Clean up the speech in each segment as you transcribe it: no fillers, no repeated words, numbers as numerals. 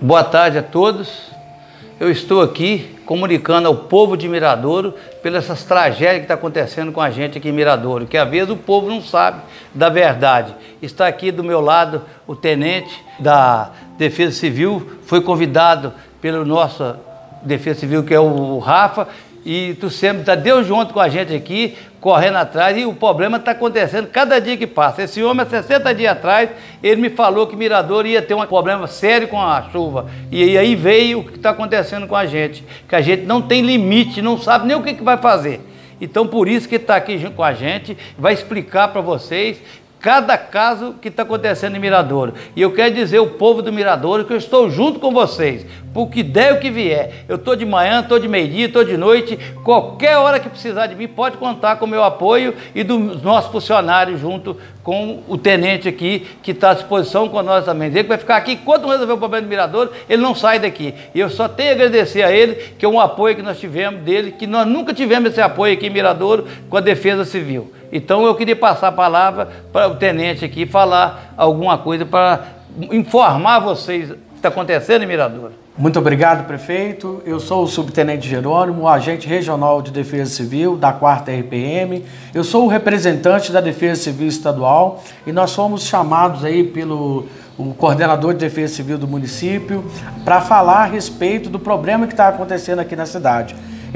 Boa tarde a todos. Eu estou aqui comunicando ao povo de Miradouro pelas essas tragédias que estão acontecendo com a gente aqui em Miradouro, que às vezes o povo não sabe da verdade. Está aqui do meu lado o tenente da Defesa Civil, foi convidado pelo nosso Defesa Civil, que é o Rafa, e tu sempre está Deus junto com a gente aqui, correndo atrás, e o problema está acontecendo cada dia que passa. Esse homem, há 60 dias atrás, ele me falou que Miradouro ia ter um problema sério com a chuva. E aí veio o que está acontecendo com a gente, que a gente não tem limite, não sabe nem o que vai fazer. Então, por isso que está aqui junto com a gente, vai explicar para vocês cada caso que está acontecendo em Miradouro. E eu quero dizer ao povo do Miradouro que eu estou junto com vocês, por que der o que vier. Eu estou de manhã, estou de meio-dia, estou de noite, qualquer hora que precisar de mim, pode contar com o meu apoio e dos nossos funcionários, junto com o tenente aqui, que está à disposição com nós também. Ele vai ficar aqui, enquanto não resolver o problema do Miradouro, ele não sai daqui. E eu só tenho a agradecer a ele, que é um apoio que nós tivemos dele, que nós nunca tivemos esse apoio aqui em Miradouro com a Defesa Civil. Então eu queria passar a palavra para o tenente aqui falar alguma coisa para informar vocês o que está acontecendo em Miradouro. Muito obrigado, prefeito. Eu sou o subtenente Jerônimo, agente regional de Defesa Civil da 4ª RPM. Eu sou o representante da Defesa Civil Estadual e nós fomos chamados aí pelo coordenador de Defesa Civil do município para falar a respeito do problema que está acontecendo aqui na cidade.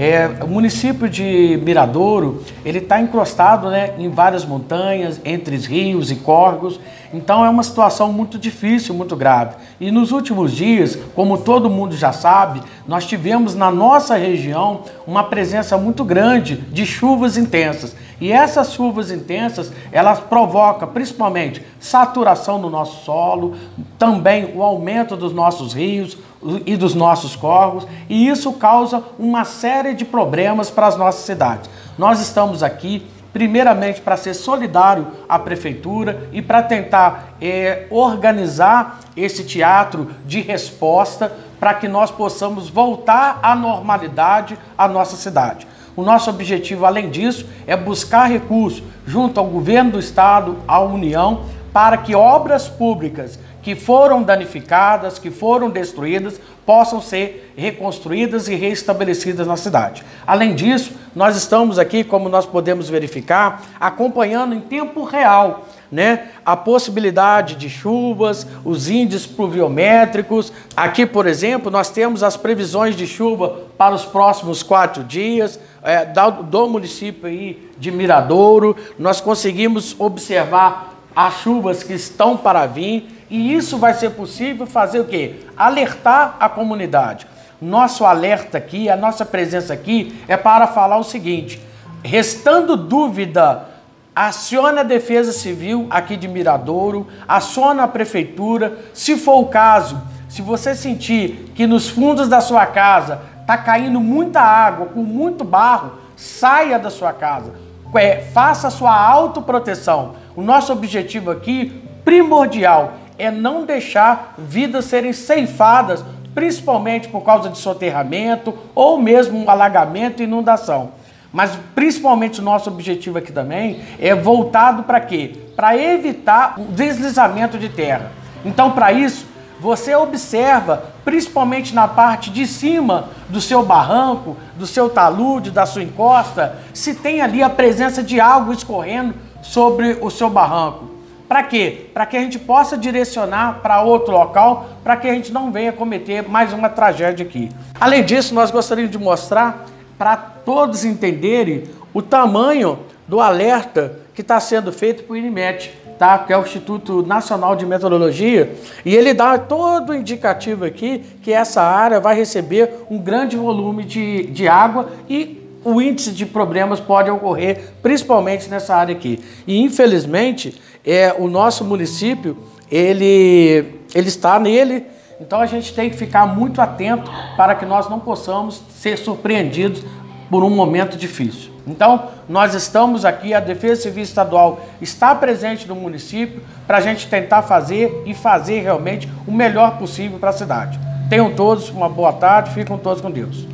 O município de Miradouro, ele está encrostado, em várias montanhas, entre rios e córregos, então é uma situação muito difícil, muito grave. E nos últimos dias, como todo mundo já sabe, nós tivemos na nossa região uma presença muito grande de chuvas intensas. E essas chuvas intensas, elas provocam principalmente saturação no nosso solo, também o aumento dos nossos rios e dos nossos córregos, e isso causa uma série de problemas para as nossas cidades. Nós estamos aqui primeiramente para ser solidário à prefeitura e para tentar organizar esse teatro de resposta para que nós possamos voltar à normalidade à nossa cidade. O nosso objetivo, além disso, é buscar recursos junto ao governo do estado, à União, para que obras públicas que foram danificadas, que foram destruídas, possam ser reconstruídas e reestabelecidas na cidade. Além disso, nós estamos aqui, como nós podemos verificar, acompanhando em tempo real, a possibilidade de chuvas, os índices pluviométricos. Aqui, por exemplo, nós temos as previsões de chuva para os próximos 4 dias, do município aí de Miradouro. Nós conseguimos observar as chuvas que estão para vir, e isso vai ser possível fazer o quê? Alertar a comunidade. Nosso alerta aqui, a nossa presença aqui é para falar o seguinte: restando dúvida, acione a Defesa Civil aqui de Miradouro, acione a prefeitura. Se for o caso, se você sentir que nos fundos da sua casa está caindo muita água, com muito barro, saia da sua casa. Faça a sua autoproteção. O nosso objetivo aqui, primordial, é não deixar vidas serem ceifadas, principalmente por causa de soterramento ou mesmo um alagamento e inundação. Mas principalmente o nosso objetivo aqui também é voltado para quê? Para evitar o deslizamento de terra. Então, para isso, você observa, principalmente na parte de cima do seu barranco, do seu talude, da sua encosta, se tem ali a presença de água escorrendo sobre o seu barranco. Para quê? Para que a gente possa direcionar para outro local, para que a gente não venha cometer mais uma tragédia aqui. Além disso, nós gostaríamos de mostrar para todos entenderem o tamanho do alerta que está sendo feito por INMET, que é o Instituto Nacional de Meteorologia, e ele dá todo o indicativo aqui que essa área vai receber um grande volume de água e o índice de problemas pode ocorrer principalmente nessa área aqui. E infelizmente, o nosso município, ele está nele, então a gente tem que ficar muito atento para que nós não possamos ser surpreendidos por um momento difícil. Então, nós estamos aqui, a Defesa Civil Estadual está presente no município para a gente tentar fazer realmente o melhor possível para a cidade. Tenham todos uma boa tarde, fiquem todos com Deus.